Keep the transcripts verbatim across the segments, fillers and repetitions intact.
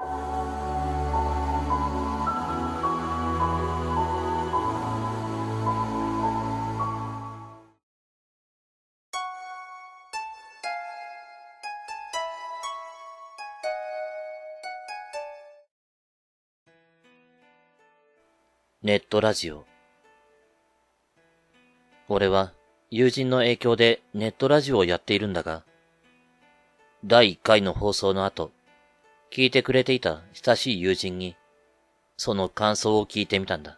ネットラジオ。俺は友人の影響でネットラジオをやっているんだが、だいいっかいの放送の後、聞いてくれていた親しい友人に、その感想を聞いてみたんだ。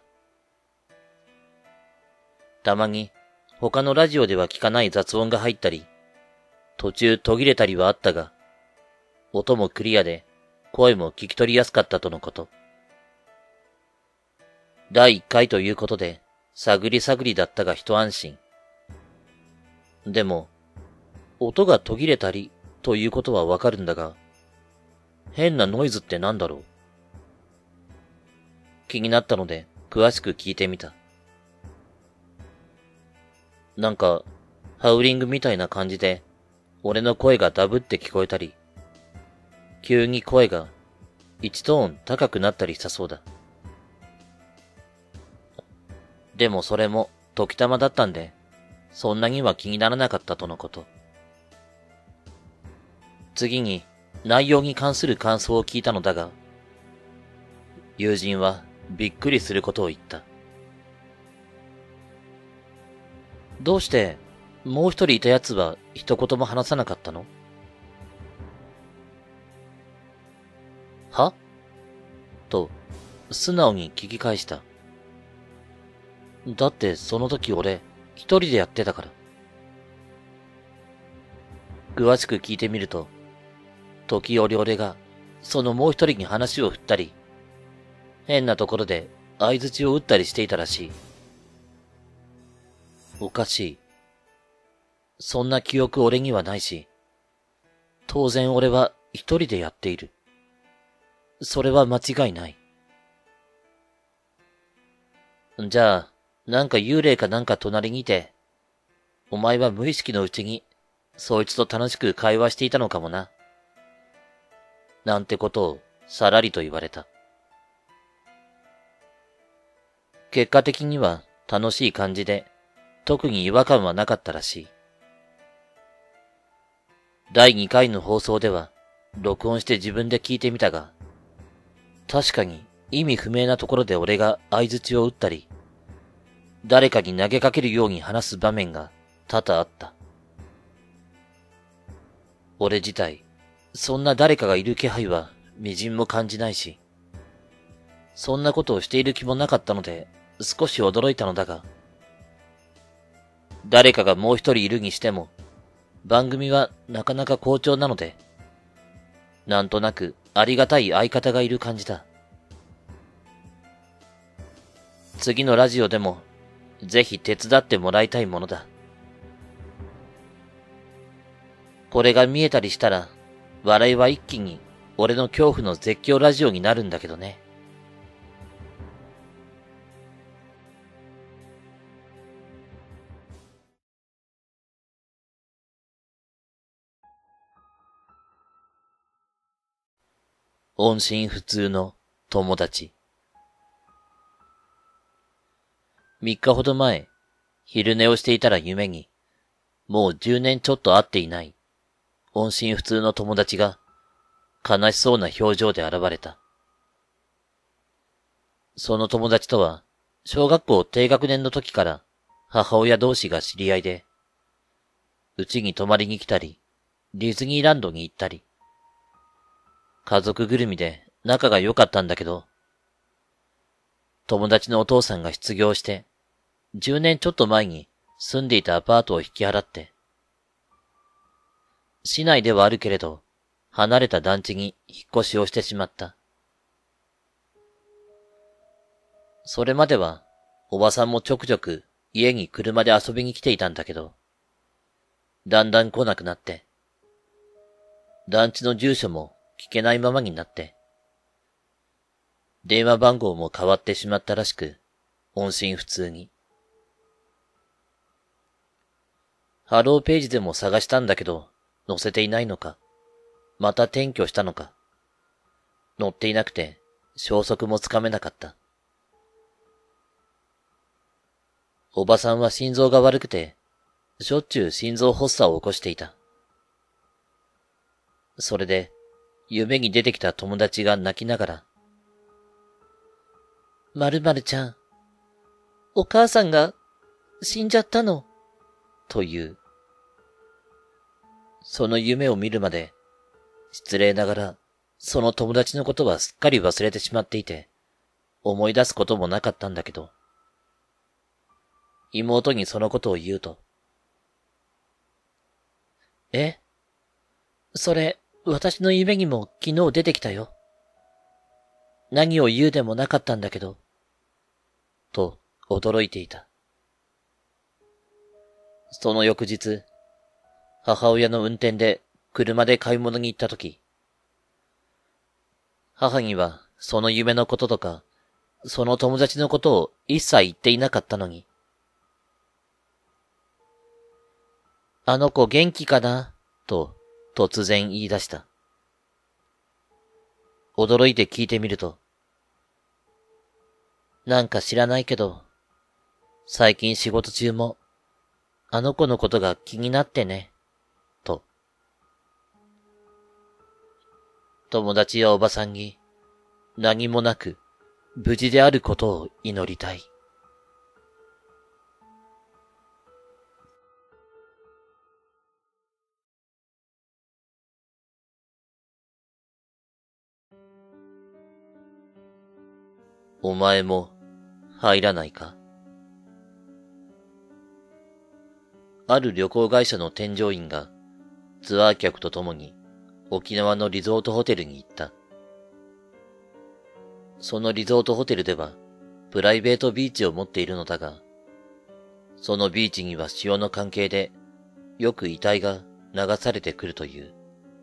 たまに他のラジオでは聞かない雑音が入ったり、途中途切れたりはあったが、音もクリアで声も聞き取りやすかったとのこと。だいいっかいということで、探り探りだったが一安心。でも、音が途切れたりということはわかるんだが、変なノイズってなんだろう。気になったので、詳しく聞いてみた。なんか、ハウリングみたいな感じで、俺の声がダブって聞こえたり、急に声が一トーン高くなったりしたそうだ。でもそれも時たまだったんで、そんなには気にならなかったとのこと。次に内容に関する感想を聞いたのだが、友人はびっくりすることを言った。どうしてもう一人いた奴は一言も話さなかったの？は？と素直に聞き返した。だってその時俺一人でやってたから。詳しく聞いてみると、時折俺がそのもう一人に話を振ったり、変なところで相槌を打ったりしていたらしい。おかしい。そんな記憶俺にはないし、当然俺は一人でやっている。それは間違いない。じゃあ、なんか幽霊かなんか隣にいて、お前は無意識のうちに、そいつと楽しく会話していたのかもな。なんてことをさらりと言われた。結果的には楽しい感じで、特に違和感はなかったらしい。だいにかいの放送では、録音して自分で聞いてみたが、確かに意味不明なところで俺が相槌を打ったり、誰かに投げかけるように話す場面が多々あった。俺自体、そんな誰かがいる気配は微塵も感じないし、そんなことをしている気もなかったので少し驚いたのだが、誰かがもう一人いるにしても、番組はなかなか好調なので、なんとなくありがたい相方がいる感じだ。次のラジオでも、ぜひ手伝ってもらいたいものだ。これが見えたりしたら、笑いは一気に俺の恐怖の絶叫ラジオになるんだけどね。音信不通の友達。三日ほど前、昼寝をしていたら夢に、もう十年ちょっと会っていない、音信不通の友達が、悲しそうな表情で現れた。その友達とは、小学校低学年の時から母親同士が知り合いで、うちに泊まりに来たり、ディズニーランドに行ったり、家族ぐるみで仲が良かったんだけど、友達のお父さんが失業して、十年ちょっと前に住んでいたアパートを引き払って、市内ではあるけれど、離れた団地に引っ越しをしてしまった。それまでは、おばさんもちょくちょく家に車で遊びに来ていたんだけど、だんだん来なくなって、団地の住所も聞けないままになって、電話番号も変わってしまったらしく、音信不通に。ハローページでも探したんだけど、載せていないのか、また転居したのか、 乗っていなくて消息もつかめなかった。おばさんは心臓が悪くて、しょっちゅう心臓発作を起こしていた。それで、夢に出てきた友達が泣きながら、〇〇ちゃん、お母さんが死んじゃったの、という。その夢を見るまで、失礼ながら、その友達のことはすっかり忘れてしまっていて、思い出すこともなかったんだけど、妹にそのことを言うと、え？それ、私の夢にも昨日出てきたよ。何を言うでもなかったんだけど、と驚いていた。その翌日、母親の運転で車で買い物に行ったとき、母にはその夢のこととか、その友達のことを一切言っていなかったのに、あの子元気かなと突然言い出した。驚いて聞いてみると、なんか知らないけど、最近仕事中も、あの子のことが気になってね、と。友達やおばさんに、何もなく、無事であることを祈りたい。お前も入らないか？ある旅行会社の添乗員がツアー客と共に沖縄のリゾートホテルに行った。そのリゾートホテルではプライベートビーチを持っているのだが、そのビーチには潮の関係でよく遺体が流されてくるという。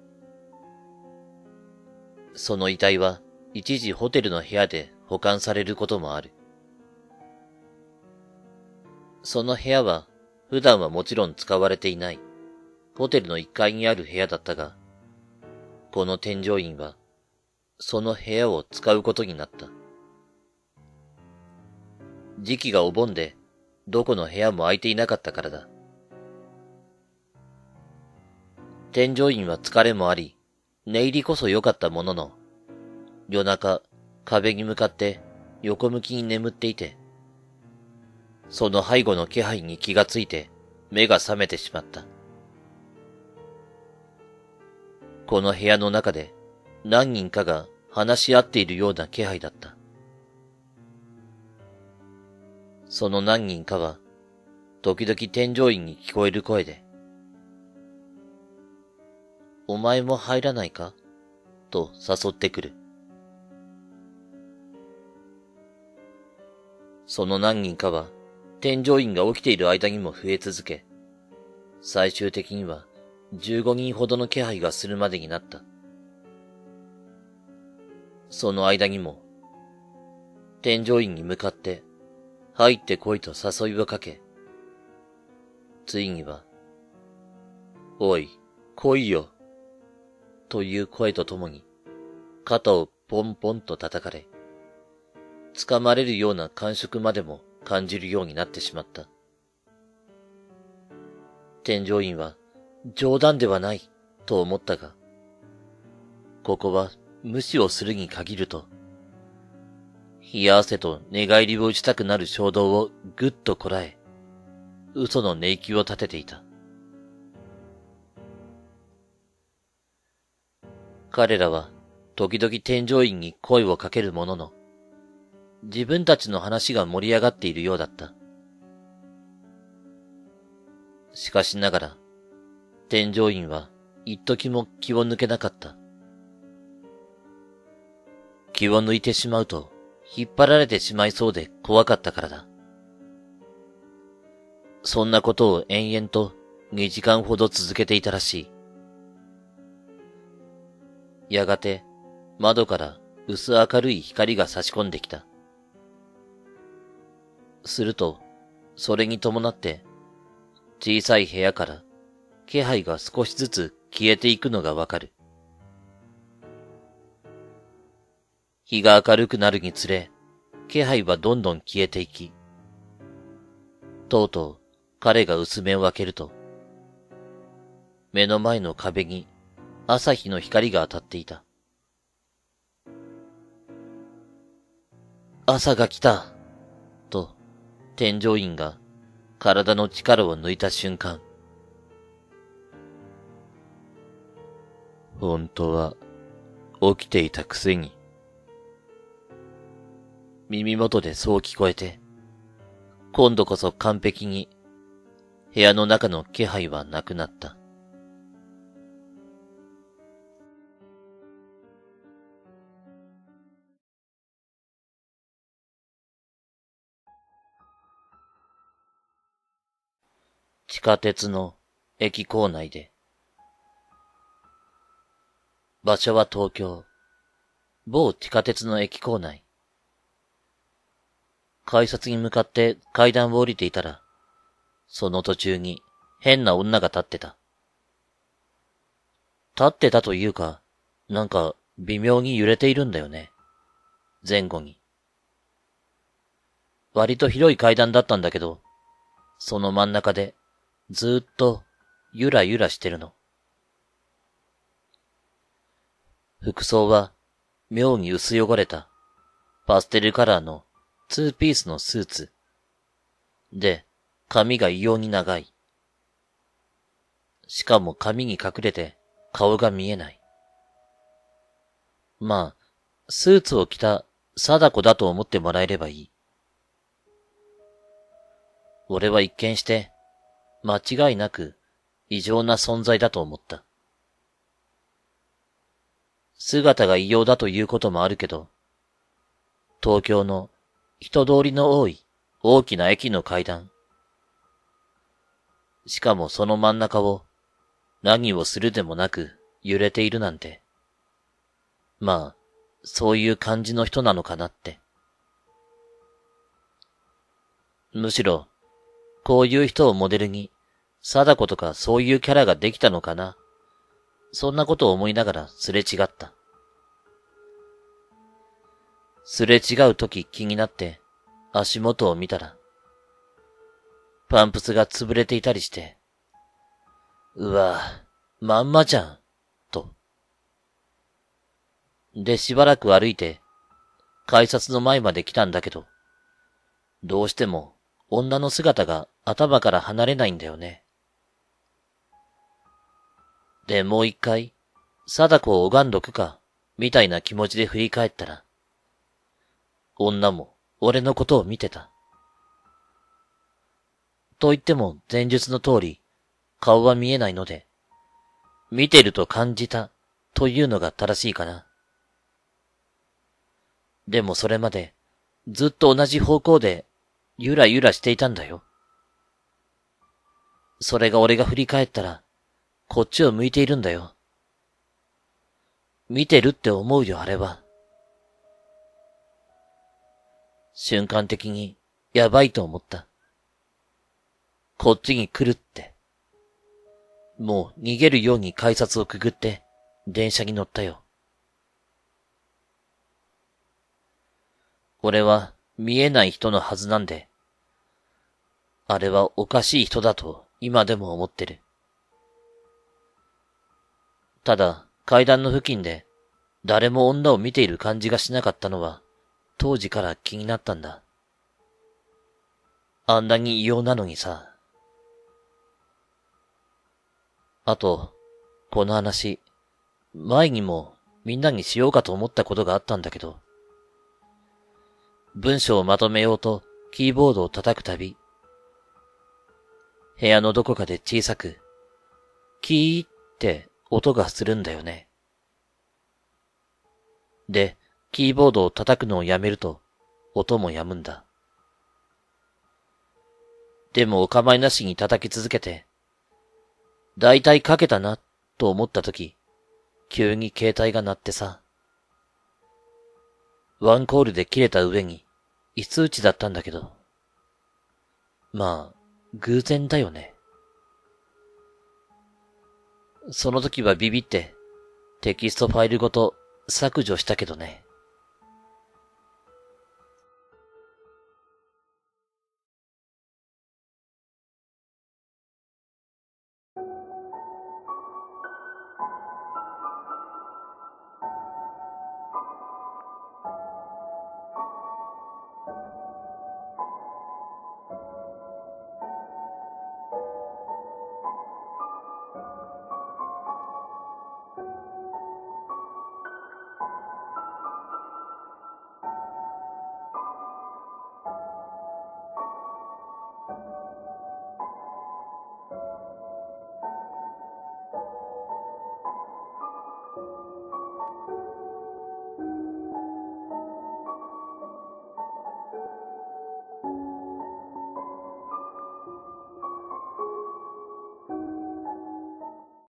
その遺体は一時ホテルの部屋で保管されることもある。その部屋は普段はもちろん使われていないホテルのいっかいにある部屋だったが、この添乗員はその部屋を使うことになった。時期がお盆でどこの部屋も空いていなかったからだ。添乗員は疲れもあり、寝入りこそ良かったものの、夜中壁に向かって横向きに眠っていて、その背後の気配に気がついて目が覚めてしまった。この部屋の中で何人かが話し合っているような気配だった。その何人かは時々添乗員に聞こえる声で、お前も入らないかと誘ってくる。その何人かは添乗員が起きている間にも増え続け、最終的にはじゅうごにんほどの気配がするまでになった。その間にも、添乗員に向かって入ってこいと誘いをかけ、ついには、おい、来いよ、という声とともに、肩をポンポンと叩かれ、掴まれるような感触までも感じるようになってしまった。添乗員は冗談ではないと思ったが、ここは無視をするに限ると、冷や汗と寝返りを打ちたくなる衝動をぐっとこらえ、嘘の寝息を立てていた。彼らは時々添乗員に声をかけるものの、自分たちの話が盛り上がっているようだった。しかしながら、添乗員は一時も気を抜けなかった。気を抜いてしまうと引っ張られてしまいそうで怖かったからだ。そんなことを延々とにじかんほど続けていたらしい。やがて窓から薄明るい光が差し込んできた。すると、それに伴って、小さい部屋から気配が少しずつ消えていくのがわかる。 日が明るくなるにつれ、気配はどんどん消えていき、とうとう彼が薄目を開けると、目の前の壁に朝日の光が当たっていた。朝が来た、と添乗員が体の力を抜いた瞬間、本当は起きていたくせに、耳元でそう聞こえて、今度こそ完璧に部屋の中の気配はなくなった。地下鉄の駅構内で。場所は東京。某地下鉄の駅構内。改札に向かって階段を降りていたら、その途中に変な女が立ってた。立ってたというか、なんか微妙に揺れているんだよね。前後に。割と広い階段だったんだけど、その真ん中でずーっとゆらゆらしてるの。服装は妙に薄汚れたパステルカラーのツーピースのスーツ。で、髪が異様に長い。しかも髪に隠れて顔が見えない。まあ、スーツを着た貞子だと思ってもらえればいい。俺は一見して間違いなく異常な存在だと思った。姿が異様だということもあるけど、東京の人通りの多い大きな駅の階段。しかもその真ん中を何をするでもなく揺れているなんて。まあ、そういう感じの人なのかなって。むしろ、こういう人をモデルに、貞子とかそういうキャラができたのかな。そんなことを思いながらすれ違った。すれ違うとき気になって足元を見たら、パンプスが潰れていたりして、うわぁ、まんまじゃん、と。でしばらく歩いて、改札の前まで来たんだけど、どうしても女の姿が頭から離れないんだよね。で、もう一回、貞子を拝んどくか、みたいな気持ちで振り返ったら、女も俺のことを見てた。と言っても前述の通り、顔は見えないので、見てると感じたというのが正しいかな。でもそれまでずっと同じ方向でゆらゆらしていたんだよ。それが俺が振り返ったら、こっちを向いているんだよ。見てるって思うよ、あれは。瞬間的にやばいと思った。こっちに来るって。もう逃げるように改札をくぐって電車に乗ったよ。俺は見えない人のはずなんで、あれはおかしい人だと今でも思ってる。ただ階段の付近で誰も女を見ている感じがしなかったのは当時から気になったんだ。あんなに異様なのにさ。あと、この話、前にもみんなにしようかと思ったことがあったんだけど、文章をまとめようとキーボードを叩くたび、部屋のどこかで小さく、キーって音がするんだよね。で、キーボードを叩くのをやめると、音も止むんだ。でもお構いなしに叩き続けて、だいたいかけたな、と思ったとき、急に携帯が鳴ってさ。ワンコールで切れた上に、いつ打ちだったんだけど。まあ、偶然だよね。その時はビビって、テキストファイルごと削除したけどね。